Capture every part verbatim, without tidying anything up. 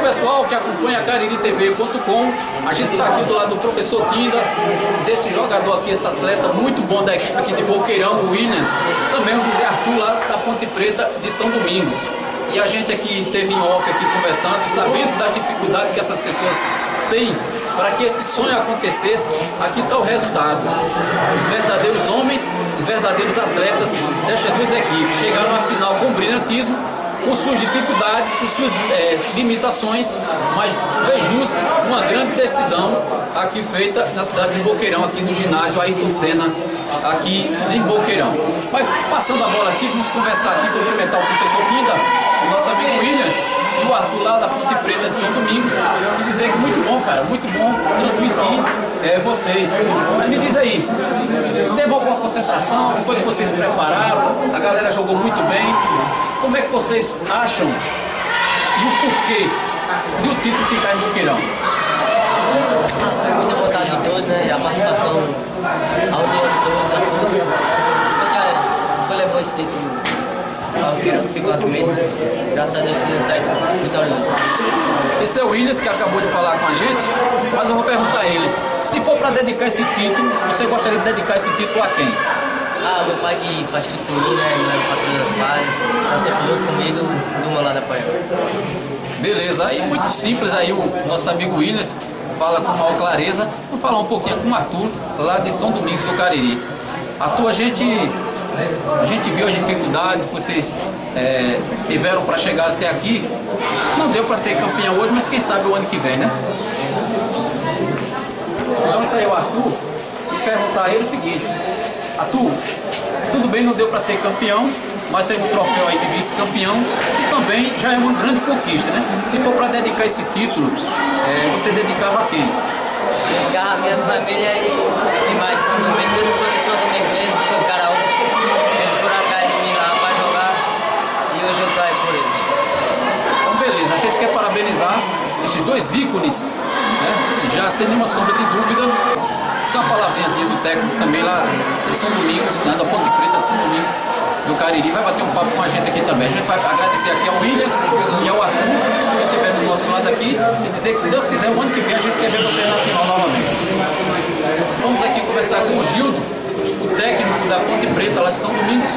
pessoal que acompanha cariri T V ponto com, a gente está aqui do lado do professor Kinda, desse jogador aqui, esse atleta muito bom da equipe aqui de Boqueirão, o Williams, também o José Arthur lá da Ponte Preta de São Domingos. E a gente aqui teve em off aqui conversando, sabendo das dificuldades que essas pessoas têm para que esse sonho acontecesse. Aqui está o resultado. Os verdadeiros homens, os verdadeiros atletas dessas duas equipes chegaram à final com brilhantismo, com suas dificuldades, com suas é, limitações, mas fez jus uma grande decisão aqui feita na cidade de Boqueirão, aqui no ginásio Ayrton Senna, aqui em Boqueirão. Vai passando a bola aqui, vamos conversar aqui, cumprimentar o professor Kinda, o nosso amigo Williams e o Arthur lá da Ponte Preta de São Domingos, e dizer que muito bom, cara, muito bom transmitir é, vocês. Mas me diz aí, teve alguma concentração? Foi que vocês prepararam? A galera jogou muito bem. Como é que vocês acham e o porquê do título ficar em Boqueirão? Foi muita vontade de todos, né? A participação, a união de todos, a força. Foi, foi levou esse título para Boqueirão, que ficou aqui mesmo. Graças a Deus pudemos sair vitoriosos. Esse é o Williams que acabou de falar com a gente, mas eu vou perguntar a ele, se for para dedicar esse título, você gostaria de dedicar esse título a quem? Ah, meu pai que faz tudo por mim, né? Me leva para todas as partes, está sempre junto comigo, do meu lado apoiando. Beleza, aí muito simples, aí o nosso amigo Williams fala com maior clareza. Vou falar um pouquinho com o Arthur, lá de São Domingos do Cariri. Arthur, a gente, a gente viu as dificuldades que vocês é, tiveram para chegar até aqui. Não deu para ser campeão hoje, mas quem sabe o ano que vem, né? Então isso aí é o Arthur, e perguntar a ele o seguinte: Arthur, tudo bem, não deu para ser campeão, mas tem um troféu aí de vice-campeão e também já é uma grande conquista, né? Se for para dedicar esse título, é, você dedicava a quem? Dedicava a minha família e mais de São Domingos. Eu não sou de São Domingos mesmo, sou caraúbas. Eles foram atrás de mim lá para jogar e hoje eu estou aí por eles. Então beleza, a gente quer parabenizar esses dois ícones, né? Já sem nenhuma sombra de dúvida. Uma palavrinhazinha do técnico também lá de São Domingos, né, da Ponte Preta de São Domingos do Cariri, vai bater um papo com a gente aqui também. A gente vai agradecer aqui ao Williams e ao Arthur que estiveram do nosso lado aqui e dizer que, se Deus quiser, o ano que vem a gente quer ver vocês na final novamente. Vamos aqui conversar com o Gildo, o técnico da Ponte Preta lá de São Domingos.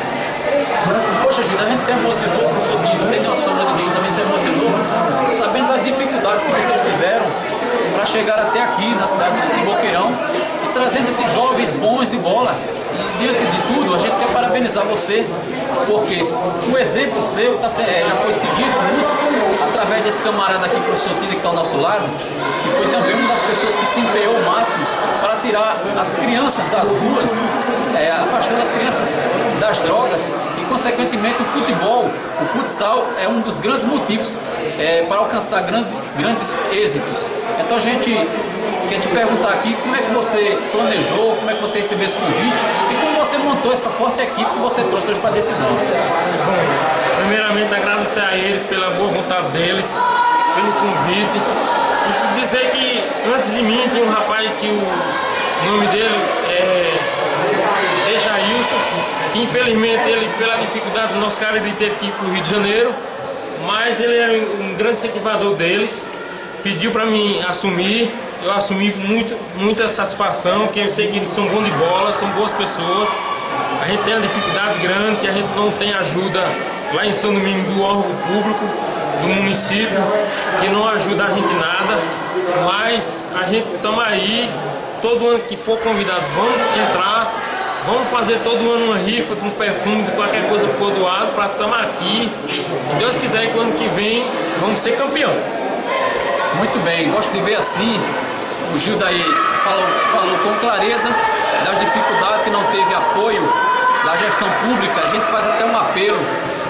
Poxa, Gildo, a gente se emocionou com o subindo, sem nenhuma sombra de dúvida, também se emocionou, sabendo das dificuldades que vocês tiveram para chegar até aqui na cidade de Boqueirão, trazendo esses jovens bons de bola. E diante de tudo, a gente quer parabenizar você, porque o exemplo seu tá, já foi seguido muito através desse camarada aqui, professor Kinda, que está ao nosso lado, que foi também uma das pessoas que se empenhou ao máximo para tirar as crianças das ruas, é, afastando as crianças das drogas e, consequentemente, o futebol, o futsal é um dos grandes motivos é, para alcançar grandes, grandes êxitos. Então a gente quer te perguntar aqui como é que você planejou, como é que você recebeu esse convite e como você montou essa forte equipe que você trouxe hoje para a decisão. Bom, primeiramente agradecer a eles pela boa vontade deles, pelo convite, e dizer que antes de mim tinha um rapaz que o nome dele é Dejailson, que infelizmente ele, pela dificuldade do nosso cara, ele teve que ir para o Rio de Janeiro, mas ele era um grande incentivador deles, pediu para mim assumir. Eu assumi com muito, muita satisfação, porque eu sei que eles são bons de bola, são boas pessoas. A gente tem uma dificuldade grande, que a gente não tem ajuda lá em São Domingos do órgão público, do município, que não ajuda a gente nada. Mas a gente estamos aí, todo ano que for convidado, vamos entrar, vamos fazer todo ano uma rifa de um perfume, de qualquer coisa que for doado, para estar aqui. Se Deus quiser que o ano que vem vamos ser campeão. Muito bem, gosto de ver assim. O Gildo aí falou, falou com clareza das dificuldades, que não teve apoio da gestão pública. A gente faz até um apelo,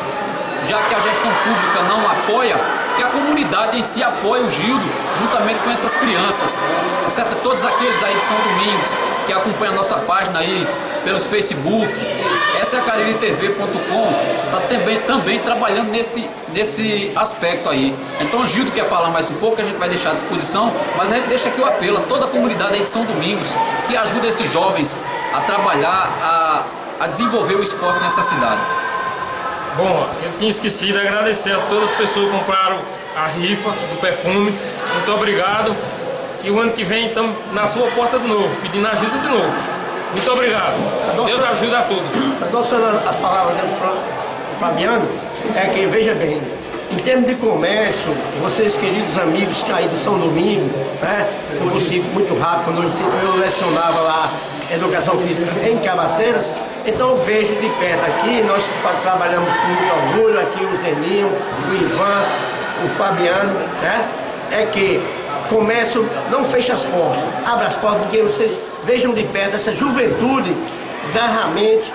já que a gestão pública não apoia, que a comunidade em si apoie o Gildo, juntamente com essas crianças. Certo? Todos aqueles aí de São Domingos que acompanham a nossa página aí pelos Facebook. Essa é a cariri T V ponto com, está também, também trabalhando nesse, nesse aspecto aí. Então o Gildo quer falar mais um pouco, a gente vai deixar à disposição, mas a gente deixa aqui o apelo a toda a comunidade aí de São Domingos, que ajuda esses jovens a trabalhar, a, a desenvolver o esporte nessa cidade. Bom, eu tinha esquecido de agradecer a todas as pessoas que compraram a rifa do perfume. Muito obrigado. E o ano que vem estamos na sua porta de novo, pedindo ajuda de novo. Muito obrigado. Deus ajuda a todos. Adoçando as palavras do Fabiano, é que, veja bem, em termos de comércio, vocês, queridos amigos aí de São Domingo, né, eu consigo muito rápido, quando eu lecionava lá Educação Física em Cabaceiras, então eu vejo de perto aqui, nós trabalhamos com muito orgulho, aqui o Zeninho, o Ivan, o Fabiano, né, é que comércio não fecha as portas, abre as portas, porque vocês vejam de perto essa juventude garramente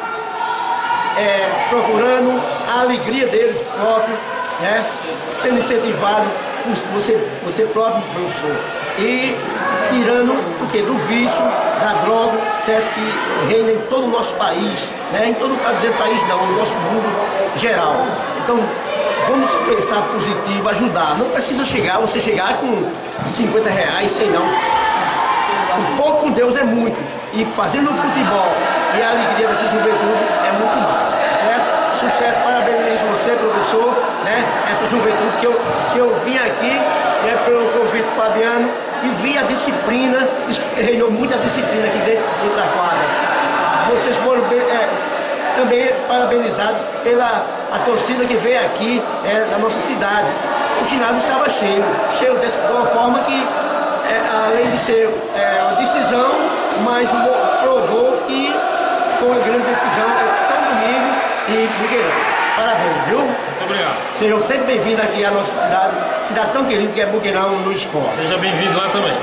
é, procurando a alegria deles próprios, né, sendo incentivado por você, você próprio professor, e tirando porque, do vício, da droga, certo, que reina em todo o nosso país, né, em todo, para dizer país não, no nosso mundo geral. Então, vamos pensar positivo, ajudar. Não precisa chegar, você chegar com cinquenta reais, sei não. Um pouco com Deus é muito. E fazendo o futebol e a alegria dessa juventude é muito mais, certo? Sucesso, parabenizo você, professor, né? Essa juventude que eu, que eu vim aqui, né, pelo convite do Fabiano, e vi a disciplina, reinou muita disciplina aqui dentro, dentro da quadra. Vocês foram bem, é, também parabenizados pela a torcida que veio aqui é, da nossa cidade. O ginásio estava cheio, cheio dessa, de uma forma que, é, além de ser é, uma decisão, mas provou que foi uma grande decisão de São Domingo e Buqueirão. Parabéns, viu? Muito obrigado. Sejam sempre bem-vindos aqui à nossa cidade, cidade tão querida que é Buqueirão no esporte. Seja bem-vindo lá também.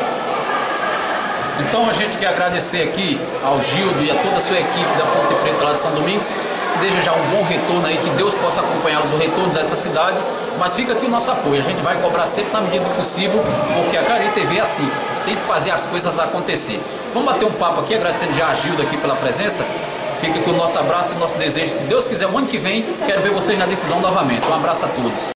Então a gente quer agradecer aqui ao Gildo e a toda a sua equipe da Ponte Preta lá de São Domingos, e desejar um bom retorno aí, que Deus possa acompanhá-los no retorno dessa cidade, mas fica aqui o nosso apoio, a gente vai cobrar sempre na medida do possível, porque a Cariri T V é assim, tem que fazer as coisas acontecer. Vamos bater um papo aqui, agradecendo já a Gildo aqui pela presença, fica aqui o nosso abraço e o nosso desejo, se Deus quiser, o ano que vem, quero ver vocês na decisão novamente. Um abraço a todos.